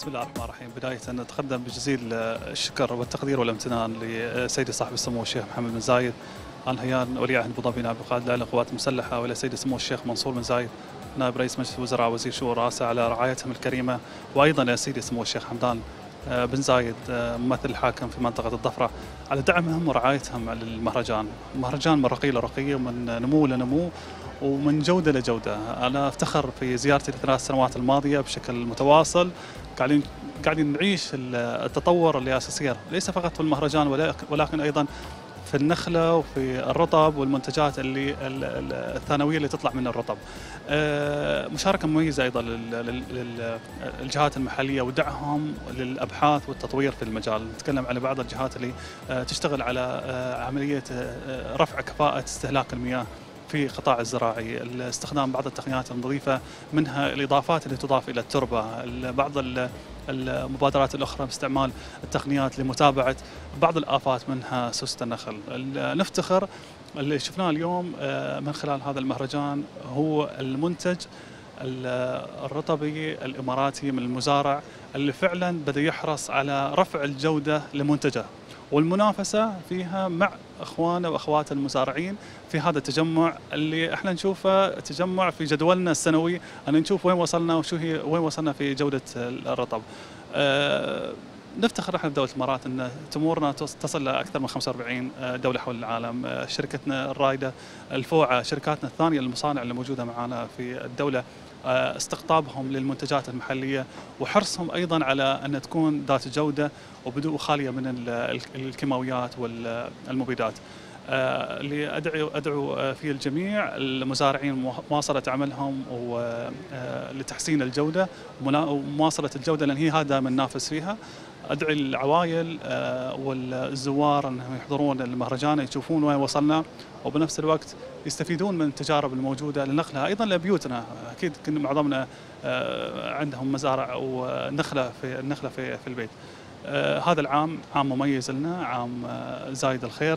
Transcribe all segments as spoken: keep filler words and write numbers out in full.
بسم الله الرحمن الرحيم. بداية نتقدم بجزيل الشكر والتقدير والامتنان لسيدي صاحب السمو الشيخ محمد بن زايد آل نهيان ولي عهد أبو ظبي نائب القائد الأعلى للقوات المسلحة، وإلى سيدي سمو الشيخ منصور بن زايد نائب رئيس مجلس الوزراء وزير شؤون الرئاسة على رعايتهم الكريمة، وأيضا إلى سيدي سمو الشيخ حمدان بن زايد ممثل الحاكم في منطقة الضفرة على دعمهم ورعايتهم للمهرجان. المهرجان من رقي لرقي ومن نمو لنمو ومن جودة لجودة. أنا أفتخر في زيارتي الثلاث سنوات الماضية بشكل متواصل قاعدين قاعدين نعيش التطور اللي أساسيا ليس فقط في المهرجان ولكن أيضا في النخلة وفي الرطب والمنتجات اللي الثانوية اللي تطلع من الرطب. مشاركة مميزة أيضا للجهات المحلية ودعمهم للأبحاث والتطوير في المجال. نتكلم على بعض الجهات اللي تشتغل على عملية رفع كفاءة استهلاك المياه في القطاع الزراعي، استخدام بعض التقنيات النظيفة منها الإضافات اللي تضاف إلى التربة، بعض المبادرات الأخرى باستعمال التقنيات لمتابعة بعض الآفات منها سوسة النخل. نفتخر اللي شفناه اليوم من خلال هذا المهرجان هو المنتج الرطبي الإماراتي من المزارع اللي فعلا بدأ يحرص على رفع الجودة لمنتجه، والمنافسة فيها مع أخواننا وأخوات المزارعين في هذا التجمع اللي احنا نشوفه تجمع في جدولنا السنوي، أن نشوف وين وصلنا وشو هي وين وصلنا في جودة الرطب. أه نفتخر احنا بدولة الإمارات أن تمورنا تصل لأكثر من خمسة وأربعين دولة حول العالم. أه شركتنا الرائدة الفوعة، شركاتنا الثانية المصانع اللي موجودة معنا في الدولة، أه استقطابهم للمنتجات المحلية وحرصهم أيضا على أن تكون ذات جودة وبدو خالية من الكيماويات والمبيدات. أه اللي أدعو أدعو في الجميع المزارعين مواصلة عملهم لتحسين الجودة ومواصلة الجودة، لأن هي هذا من ننافس فيها. أدعي العوائل والزوار أنهم يحضرون المهرجان يشوفون وين وصلنا، وبنفس الوقت يستفيدون من التجارب الموجودة لنقلها أيضا لبيوتنا. أكيد كنا معظمنا عندهم مزارع ونخلة في النخلة في في البيت. هذا العام عام مميز لنا، عام زايد الخير.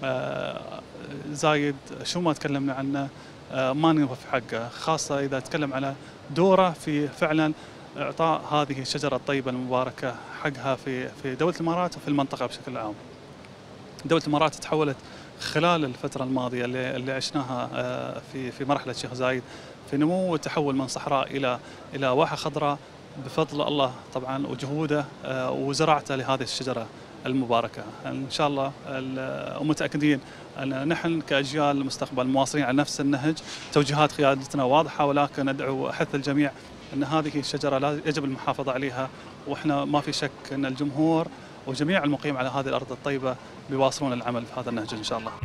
زايد شو ما تكلمنا عنه ما نوفي حقه، خاصة إذا تكلم على دوره في فعلا إعطاء هذه الشجرة الطيبة المباركة حقها في في دولة الإمارات وفي المنطقة بشكل عام. دولة الإمارات تحولت خلال الفترة الماضية اللي, اللي عشناها في في مرحلة الشيخ زايد في نمو وتحول من صحراء إلى إلى واحة خضراء بفضل الله طبعا وجهوده وزراعته لهذه الشجرة المباركة. إن شاء الله ومتأكدين أن نحن كأجيال المستقبل مواصلين على نفس النهج. توجيهات قيادتنا واضحة، ولكن ندعو حث الجميع أن هذه الشجرة لا يجب المحافظة عليها، وإحنا ما في شك أن الجمهور وجميع المقيم على هذه الأرض الطيبة بيواصلون العمل في هذا النهج إن شاء الله.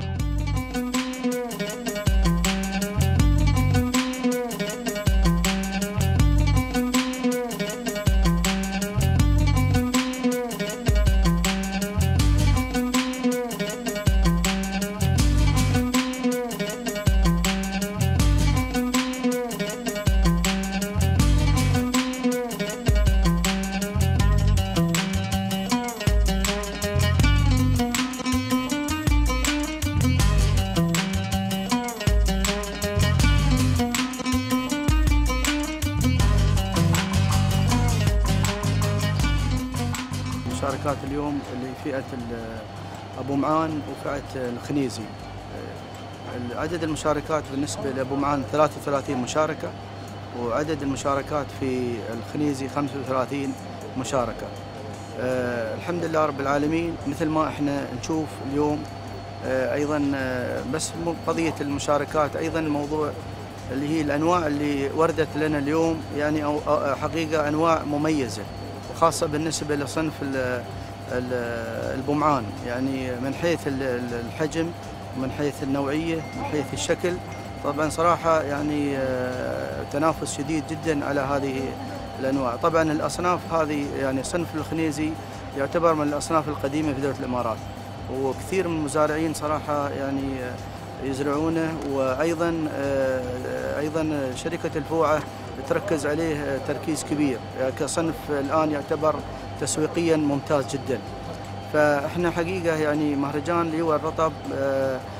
مشاركات اليوم اللي فئة أبو معان وفئة الخنيزي. عدد المشاركات بالنسبة لأبو معان ثلاثة وثلاثين مشاركة، وعدد المشاركات في الخنيزي خمسة وثلاثين مشاركة. أه الحمد لله رب العالمين. مثل ما احنا نشوف اليوم أه أيضا أه بس مو قضية المشاركات، أيضا الموضوع اللي هي الأنواع اللي وردت لنا اليوم، يعني أو حقيقة أنواع مميزة، خاصة بالنسبة لصنف البومعان، يعني من حيث الحجم، من حيث النوعية، من حيث الشكل. طبعا صراحة يعني تنافس شديد جدا على هذه الأنواع. طبعا الأصناف هذه يعني صنف الخنيزي يعتبر من الأصناف القديمة في دولة الإمارات، وكثير من المزارعين صراحة يعني يزرعونه، وأيضا أيضا شركة الفوعة تركز عليه تركيز كبير كصنف الآن يعتبر تسويقيا ممتاز جدا. فإحنا حقيقة يعني مهرجان لواء الرطب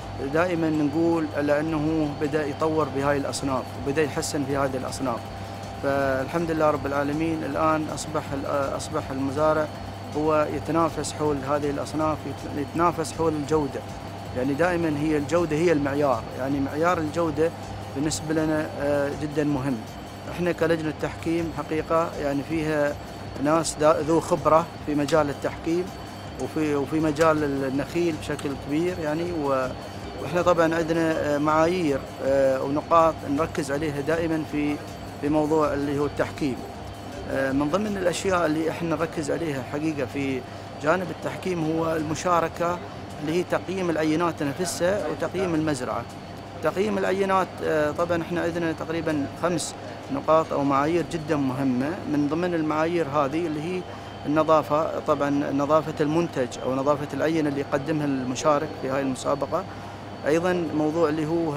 دائما نقول على أنه بدأ يطور بهاي الأصناف وبدأ يحسن في هذه الأصناف. فالحمد لله رب العالمين الآن أصبح أصبح المزارع هو يتنافس حول هذه الأصناف، يتنافس حول الجودة. يعني دائما هي الجودة هي المعيار، يعني معيار الجودة بالنسبة لنا جدا مهم. احنا كلجنة تحكيم حقيقة يعني فيها ناس ذو خبرة في مجال التحكيم وفي وفي مجال النخيل بشكل كبير يعني، واحنا طبعا عندنا معايير ونقاط نركز عليها دائما في في موضوع اللي هو التحكيم. من ضمن الاشياء اللي احنا نركز عليها حقيقة في جانب التحكيم هو المشاركة اللي هي تقييم العينات نفسها وتقييم المزرعة. تقييم العينات طبعا احنا عندنا تقريبا خمس نقاط او معايير جدا مهمة. من ضمن المعايير هذه اللي هي النظافة، طبعا نظافة المنتج او نظافة العينة اللي يقدمها المشارك في هاي المسابقة. ايضا موضوع اللي هو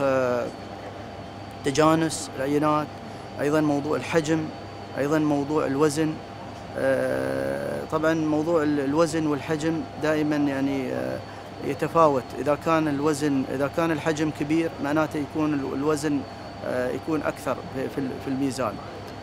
تجانس العينات، ايضا موضوع الحجم، ايضا موضوع الوزن. طبعا موضوع الوزن والحجم دائما يعني يتفاوت. اذا كان الوزن اذا كان الحجم كبير معناته يكون الوزن يكون اكثر في الميزان.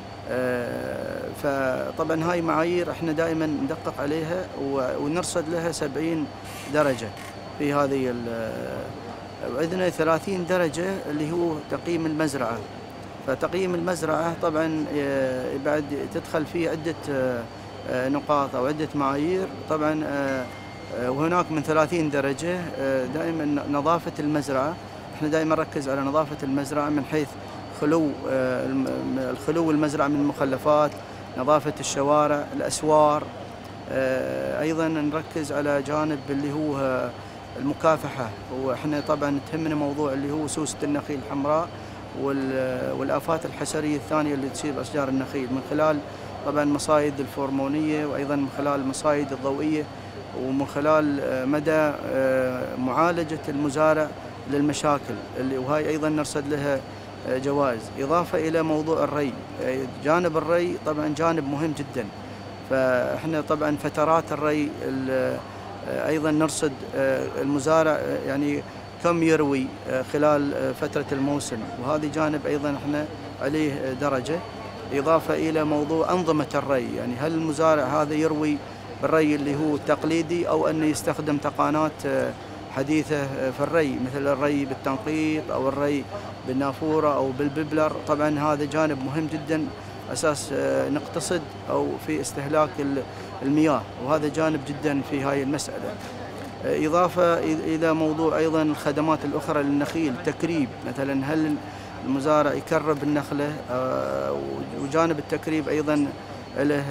فطبعا هاي معايير احنا دائما ندقق عليها ونرصد لها سبعين درجة في هذه. وعندنا ثلاثين درجة اللي هو تقييم المزرعة. فتقييم المزرعة طبعا بعد تدخل فيه عدة نقاط أو عدة معايير طبعا، وهناك من ثلاثين درجة. دائما نظافة المزرعة، احنا دائما نركز على نظافة المزرعة من حيث خلو الخلو المزرعة من المخلفات، نظافة الشوارع، الأسوار. أيضا نركز على جانب اللي هو المكافحة، وإحنا طبعا تهمنا موضوع اللي هو سوسة النخيل الحمراء والآفات الحشرية الثانية اللي تصيب أشجار النخيل من خلال طبعا مصايد الفورمونية، وأيضا من خلال المصايد الضوئية، ومن خلال مدى معالجة المزارع للمشاكل اللي وهي أيضا نرصد لها جوائز. إضافة إلى موضوع الري، جانب الري طبعا جانب مهم جدا. فإحنا طبعا فترات الري أيضا نرصد المزارع يعني كم يروي خلال فترة الموسم، وهذا جانب أيضا إحنا عليه درجة. إضافة إلى موضوع أنظمة الري، يعني هل المزارع هذا يروي بالري اللي هو التقليدي أو أنه يستخدم تقانات حديثة في الري مثل الري بالتنقيط أو الري بالنافورة أو بالببلر. طبعا هذا جانب مهم جدا أساس نقتصد أو في استهلاك المياه، وهذا جانب جدا في هاي المسألة. إضافة إلى موضوع أيضا الخدمات الأخرى للنخيل، تكريب مثلا هل المزارع يكرب النخلة، وجانب التكريب أيضا له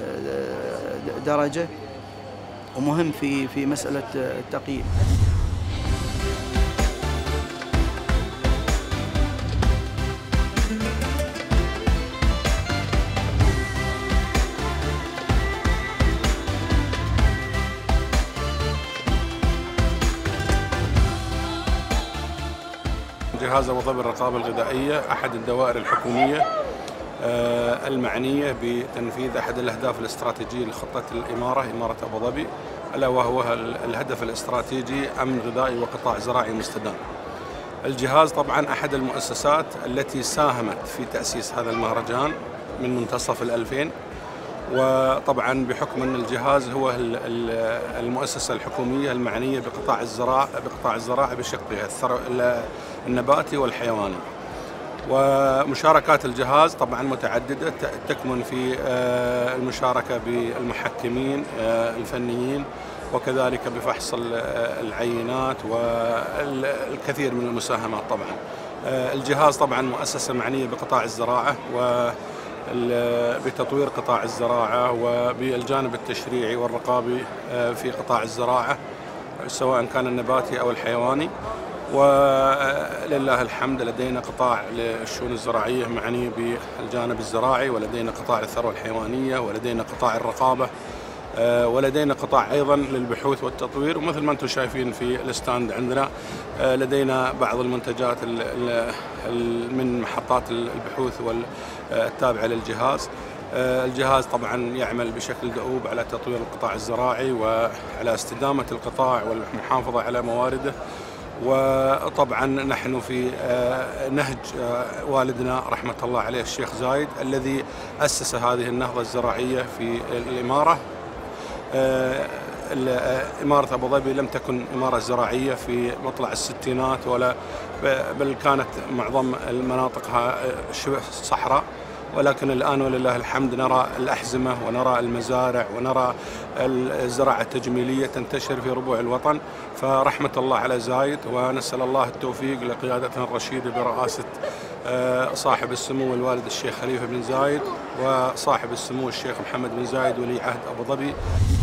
درجة ومهم في في مسألة التقييم. جهاز أبو ظبي الرقابة الغذائية أحد الدوائر الحكومية المعنية بتنفيذ أحد الأهداف الاستراتيجية لخطة الإمارة، إمارة أبو ظبي، ألا وهو الهدف الاستراتيجي أمن غذائي وقطاع زراعي مستدام. الجهاز طبعا أحد المؤسسات التي ساهمت في تأسيس هذا المهرجان من منتصف الألفين، وطبعا بحكم أن الجهاز هو المؤسسة الحكومية المعنية بقطاع الزراعة بقطاع الزراعة بشقها النباتي والحيواني. ومشاركات الجهاز طبعا متعددة، تكمن في المشاركة بالمحكمين الفنيين، وكذلك بفحص العينات والكثير من المساهمات. طبعا الجهاز طبعا مؤسسة معنية بقطاع الزراعة وبتطوير قطاع الزراعة وبالجانب التشريعي والرقابي في قطاع الزراعة سواء كان النباتي أو الحيواني. ولله الحمد لدينا قطاع للشؤون الزراعية معني بالجانب الزراعي، ولدينا قطاع الثروة الحيوانية، ولدينا قطاع الرقابة، ولدينا قطاع أيضا للبحوث والتطوير. ومثل ما أنتم شايفين في الستاند عندنا لدينا بعض المنتجات من محطات البحوث والتابعة للجهاز. الجهاز طبعا يعمل بشكل دؤوب على تطوير القطاع الزراعي وعلى استدامة القطاع والمحافظة على موارده، وطبعا نحن في نهج والدنا رحمة الله عليه الشيخ زايد الذي أسس هذه النهضة الزراعية في الإمارة. إمارة أبو ظبي لم تكن إمارة زراعية في مطلع الستينات، ولا بل كانت معظم مناطقها شبه صحراء، ولكن الآن ولله الحمد نرى الأحزمة ونرى المزارع ونرى الزراعة التجميلية تنتشر في ربوع الوطن. فرحمة الله على زايد، ونسأل الله التوفيق لقيادتنا الرشيدة برئاسة صاحب السمو الوالد الشيخ خليفة بن زايد وصاحب السمو الشيخ محمد بن زايد ولي عهد أبو ظبي.